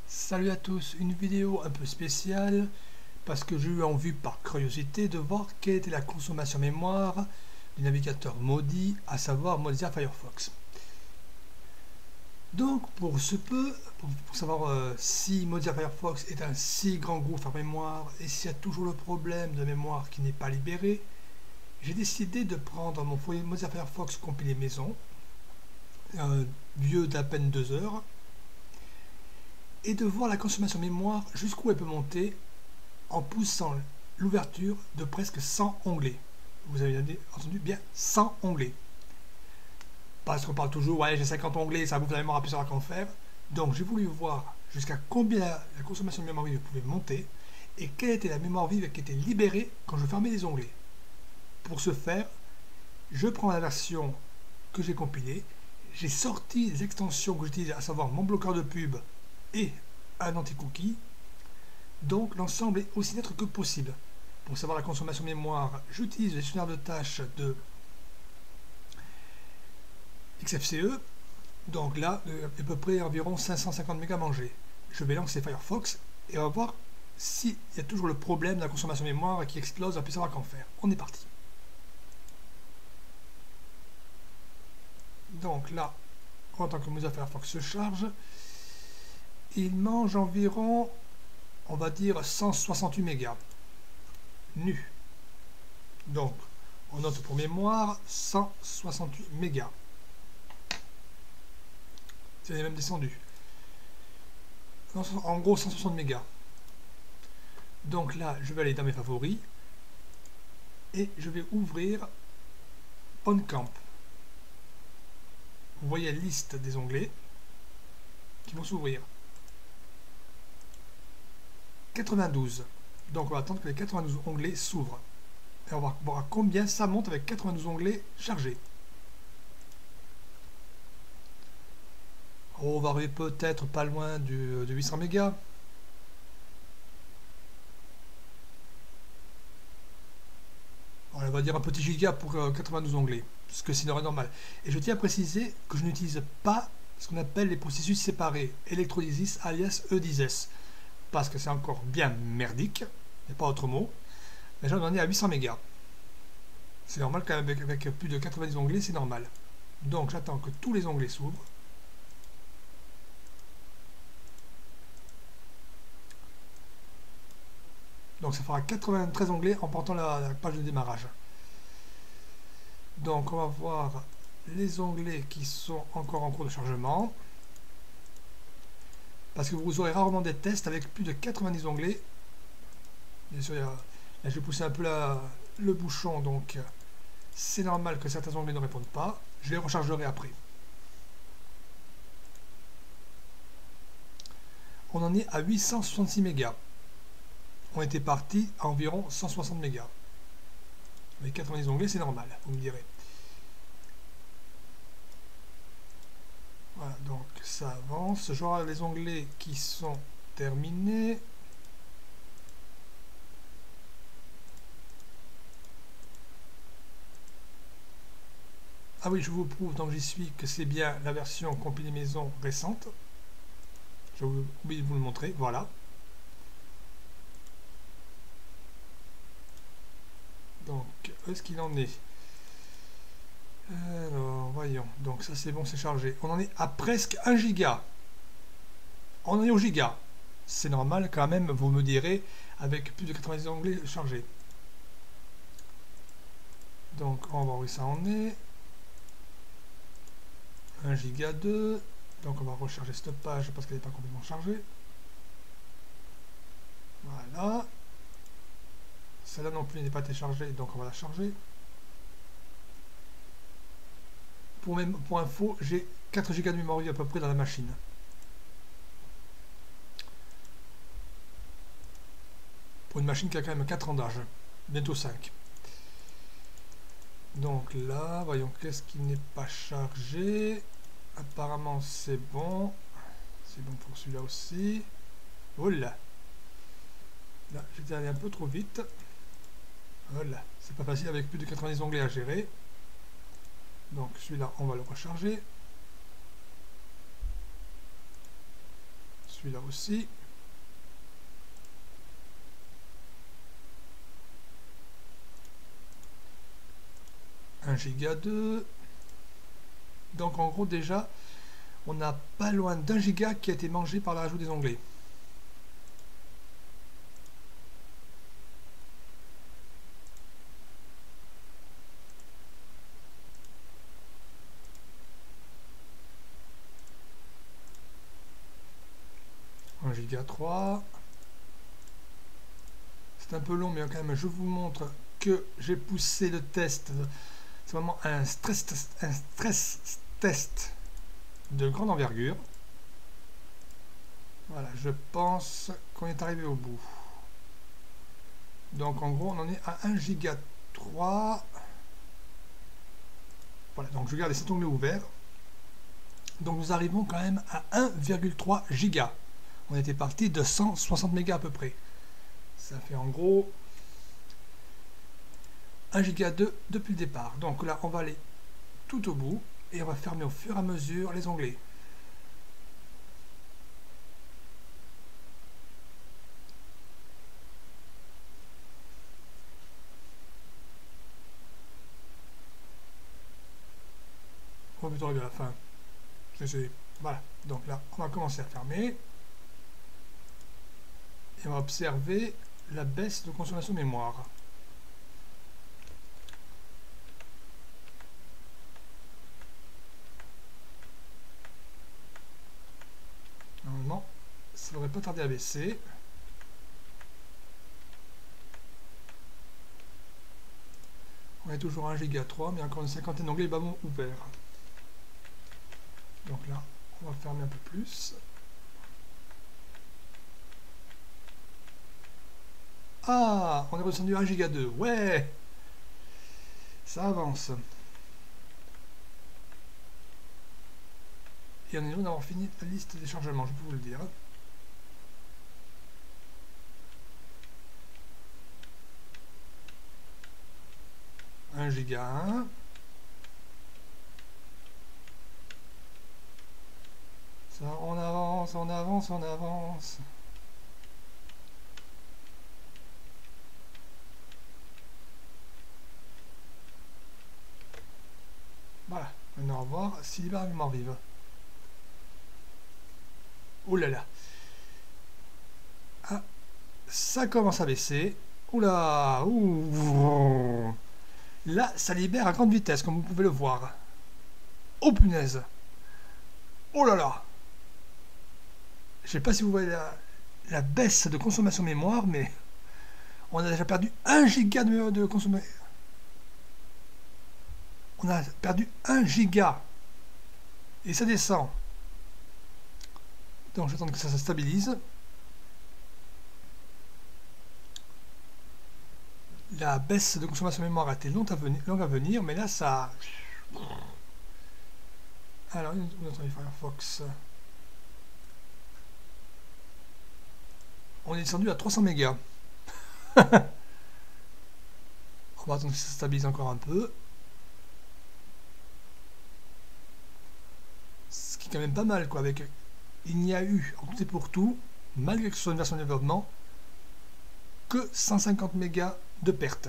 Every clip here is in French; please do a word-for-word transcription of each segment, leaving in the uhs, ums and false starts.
Salut à tous, une vidéo un peu spéciale parce que j'ai eu envie par curiosité de voir quelle était la consommation mémoire du navigateur Modi, à savoir Mozilla Firefox. Donc pour ce peu, pour, pour savoir euh, si Mozilla Firefox est un si grand gouffre à mémoire et s'il y a toujours le problème de mémoire qui n'est pas libéré, j'ai décidé de prendre mon foyer Mozilla Firefox compilé maison, euh, vieux d'à peine deux heures, et de voir la consommation mémoire jusqu'où elle peut monter en poussant l'ouverture de presque cent onglets. Vous avez entendu bien, cent onglets. Parce qu'on parle toujours, ouais, j'ai cinquante onglets, ça bouffe la mémoire à plus savoir qu'en faire. Donc j'ai voulu voir jusqu'à combien la, la consommation de mémoire vive pouvait monter et quelle était la mémoire vive qui était libérée quand je fermais les onglets. Pour ce faire, je prends la version que j'ai compilée, j'ai sorti les extensions que j'utilise, à savoir mon bloqueur de pub et un anti-cookie. Donc l'ensemble est aussi net que possible. Pour savoir la consommation mémoire, j'utilise le gestionnaire de tâches de X F C E. Donc là, à peu près environ cinq cent cinquante mégas mangés. Je vais lancer Firefox et on va voir s'il y a toujours le problème de la consommation mémoire qui explose, on va plus savoir qu'en faire. On est parti. Donc là, en tant que Mozilla Firefox se charge, il mange environ, on va dire, cent soixante-huit mégas nus. Donc, on note pour mémoire cent soixante-huit mégas. C'est même descendu. En gros, cent soixante mégas. Donc là, je vais aller dans mes favoris et je vais ouvrir OnCamp. Vous voyez la liste des onglets qui vont s'ouvrir. quatre-vingt-douze. Donc on va attendre que les quatre-vingt-douze onglets s'ouvrent. Et on va voir à combien ça monte avec quatre-vingt-douze onglets chargés. On va arriver peut-être pas loin du, de huit cents mégas. On va dire un petit giga pour quatre-vingt-douze onglets, ce que c'est normal. Et je tiens à préciser que je n'utilise pas ce qu'on appelle les processus séparés, electrolysis alias E dix S, parce que c'est encore bien merdique, il n'y a pas autre mot. Mais j'en ai à huit cents mégas. C'est normal quand même, avec, avec plus de quatre-vingt-dix onglets, c'est normal. Donc j'attends que tous les onglets s'ouvrent. Donc ça fera quatre-vingt-treize onglets en portant la, la page de démarrage. Donc on va voir les onglets qui sont encore en cours de chargement. Parce que vous aurez rarement des tests avec plus de quatre-vingt-dix onglets. Bien sûr, là je vais pousser un peu la, le bouchon, donc c'est normal que certains onglets ne répondent pas. Je les rechargerai après. On en est à huit cent soixante-six mégas. On était parti à environ cent soixante mégas. Avec quatre-vingt-dix onglets, c'est normal, vous me direz. Voilà, donc ça avance. J'aurai les onglets qui sont terminés. Ah oui, je vous prouve, donc j'y suis, que c'est bien la version compilée maison récente. J'ai oublié de vous le montrer, voilà. Donc, où est-ce qu'il en est? Alors, voyons. Donc ça c'est bon, c'est chargé. On en est à presque un giga. On en est au giga. C'est normal quand même, vous me direz, avec plus de quatre-vingt-dix onglets chargés. Donc on va voir où ça en est. un giga deux. Donc on va recharger cette page parce qu'elle n'est pas complètement chargée. Voilà. Celle-là non plus n'est pas téléchargée, donc on va la charger. Pour, même, pour info, j'ai quatre gigas de mémoire à peu près dans la machine. Pour une machine qui a quand même quatre ans d'âge. Bientôt cinq. Donc là, voyons qu'est-ce qui n'est pas chargé. Apparemment c'est bon. C'est bon pour celui-là aussi. Voilà. Là, j'étais allé un peu trop vite. Voilà. C'est pas facile avec plus de quatre-vingt-dix onglets à gérer. Donc celui-là, on va le recharger. celui-là aussi. un giga deux. Donc en gros déjà, on n'a pas loin d'un giga qui a été mangé par l'ajout des onglets. un giga trois. C'est un peu long, mais quand même, je vous montre que j'ai poussé le test. C'est vraiment un stress test, un stress test de grande envergure. Voilà, je pense qu'on est arrivé au bout. Donc en gros, on en est à un giga trois. Voilà, donc je garde cet onglet ouvert. Donc nous arrivons quand même à un virgule trois giga. On était parti de cent soixante mégas à peu près. Ça fait en gros un giga deux depuis le départ. Donc là, on va aller tout au bout et on va fermer au fur et à mesure les onglets. On va plutôt arriver à la fin. Voilà, donc là, on va commencer à fermer. Et on va observer la baisse de consommation de mémoire. Normalement, ça ne devrait pas tarder à baisser. On est toujours à un giga trois, mais encore une cinquantaine d'onglets bas ouverts. Donc là, on va fermer un peu plus. Ah, on est redescendu à un giga deux. Ouais, ça avance. Et on est loin d'avoir fini la liste des chargements, je peux vous le dire. un giga un. Ça, on avance, on avance, on avance. Voilà, maintenant on va voir s'il libère la mémoire vive. Oh là là. Ah, ça commence à baisser. Oula, ouh. Là, ça libère à grande vitesse, comme vous pouvez le voir. Oh punaise. Oh là là. Je sais pas si vous voyez la, la baisse de consommation mémoire, mais on a déjà perdu un giga de, de consommation. On a perdu un giga. Et ça descend. Donc j'attends que ça se stabilise. La baisse de consommation mémoire a été longue à venir, longue à venir mais là ça... Alors, où est Firefox? On est descendu à trois cents mégas. On va attendre que ça se stabilise encore un peu. Ce qui est quand même pas mal, quoi. Avec... Il n'y a eu, en tout et pour tout, malgré que ce soit une version de développement, que cent cinquante mégas de perte.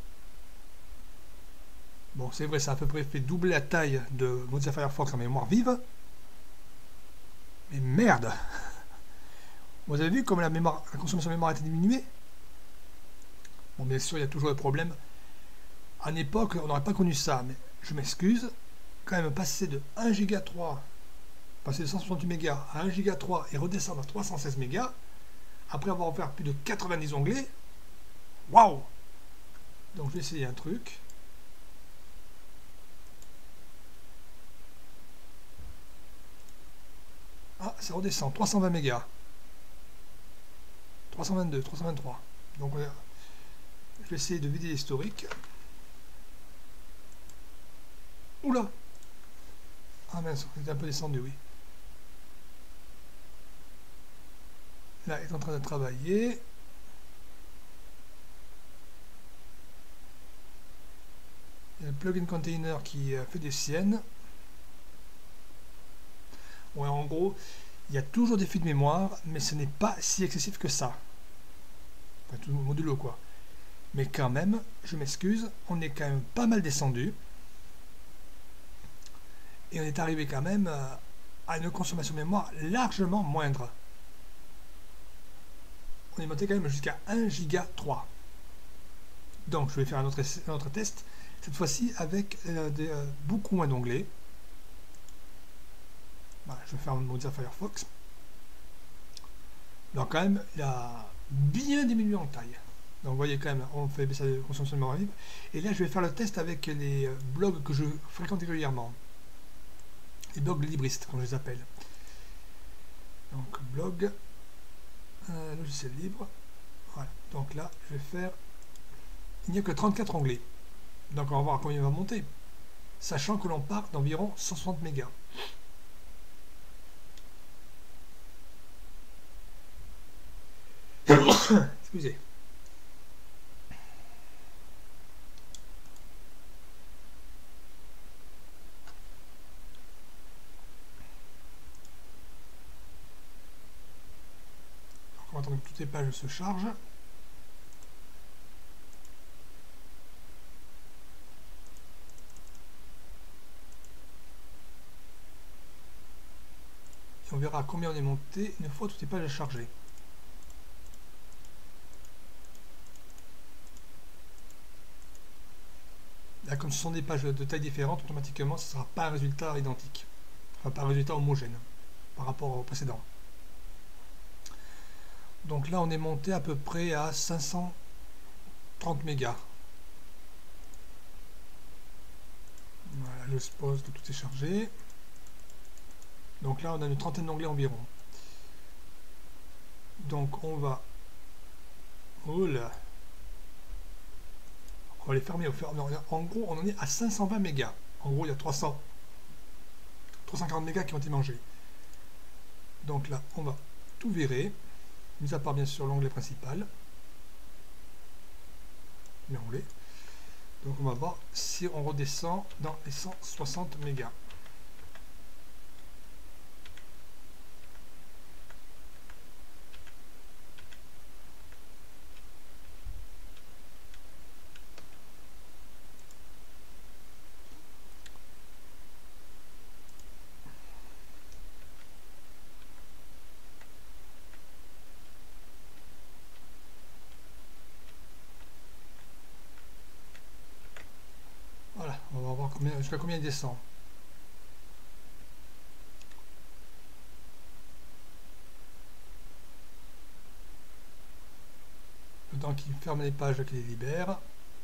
Bon, c'est vrai, ça a à peu près fait doubler la taille de Mozilla Firefox en mémoire vive. Mais merde! Vous avez vu comme la, mémoire, la consommation de mémoire a été diminuée? Bon, bien sûr, il y a toujours le problème. À une époque, on n'aurait pas connu ça, mais je m'excuse. Quand même, passer de un giga trois, passer de cent soixante-huit mégas à un giga trois et redescendre à trois cent seize mégas, après avoir ouvert plus de quatre-vingt-dix onglets, waouh! Donc, je vais essayer un truc. Ah, ça redescend, trois cent vingt mégas. trois cent vingt-deux, trois cent vingt-trois. Donc, je vais essayer de vider l'historique. Oula! Ah mince, on est un peu descendu, oui. Là, il est en train de travailler. Il y a le plugin container qui fait des siennes. Ouais, en gros, Il y a toujours des fuites de mémoire, mais ce n'est pas si excessif que ça. Enfin, tout modulo quoi. Mais quand même, je m'excuse, on est quand même pas mal descendu. Et on est arrivé quand même à une consommation de mémoire largement moindre. On est monté quand même jusqu'à un giga trois. Donc je vais faire un autre, un autre test, cette fois-ci avec euh, des, euh, beaucoup moins d'onglets. Voilà, je vais faire Mozilla Firefox. Donc quand même, il a bien diminué en taille. Donc vous voyez quand même, on fait baisser la consommation de mémoire vive. Et là, je vais faire le test avec les blogs que je fréquente régulièrement. Les blogs libristes, comme je les appelle. Donc blog, euh, logiciel libre. Voilà, donc là, je vais faire... Il n'y a que trente-quatre onglets. Donc on va voir combien il va monter. Sachant que l'on part d'environ cent soixante mégas. Excusez. Donc on va attendre que toutes les pages se chargent. Et on verra combien on est monté une fois toutes les pages chargées. Là, comme ce sont des pages de taille différente, automatiquement, ce ne sera pas un résultat identique. Enfin, pas un résultat homogène par rapport au précédent. Donc là, on est monté à peu près à cinq cent trente mégas. Voilà, je suppose que tout est chargé. Donc là, on a une trentaine d'onglets environ. Donc on va... Oh là, on va les fermer au fur et à mesure. En gros, on en est à cinq cent vingt mégas. En gros, il y a trois cents, trois cent quarante mégas qui ont été mangés. Donc là, on va tout virer, mis à part bien sûr l'onglet principal. L'onglet. Donc on va voir si on redescend dans les cent soixante mégas. Voilà, on va voir combien, jusqu'à combien il descend. Le temps qu'il ferme les pages, qu'il les libère.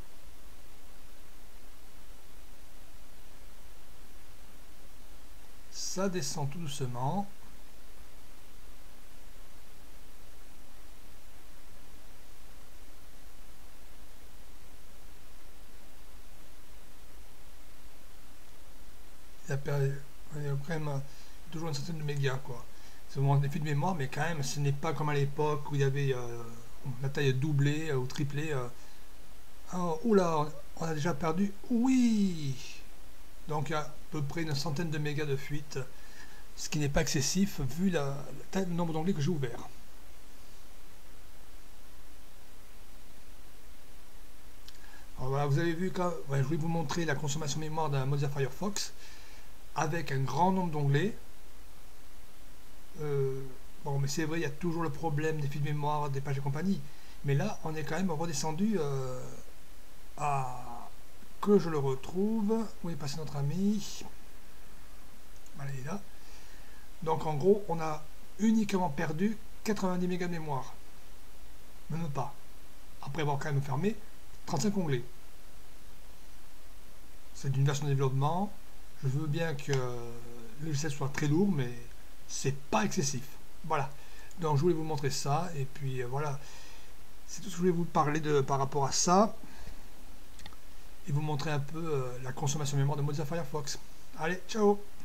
Ça descend tout doucement. Il y a quand même toujours une centaine de mégas, quoi. C'est vraiment des fuites de mémoire, mais quand même, ce n'est pas comme à l'époque où il y avait euh, la taille doublée euh, ou triplée. Euh. Oh, oula, on a déjà perdu. Oui! Donc il y a à peu près une centaine de mégas de fuite, ce qui n'est pas excessif vu la, la taille, le nombre d'onglets que j'ai ouvert. Alors voilà, vous avez vu que ouais, je voulais vous montrer la consommation mémoire d'un Mozilla Firefox avec un grand nombre d'onglets. Euh, bon, mais c'est vrai, il y a toujours le problème des fuites de mémoire, des pages et compagnie. Mais là, on est quand même redescendu euh, à... Que je le retrouve. Où est passé notre ami? Voilà, il est là. Donc en gros, on a uniquement perdu quatre-vingt-dix mégas de mémoire. Même pas. Après avoir quand même fermé trente-cinq onglets. C'est d'une version de développement. Je veux bien que le logiciel soit très lourd, mais c'est pas excessif. Voilà. Donc je voulais vous montrer ça. Et puis euh, voilà. C'est tout ce que je voulais vous parler de, par rapport à ça. Et vous montrer un peu euh, la consommation de mémoire de Mozilla Firefox. Allez, ciao!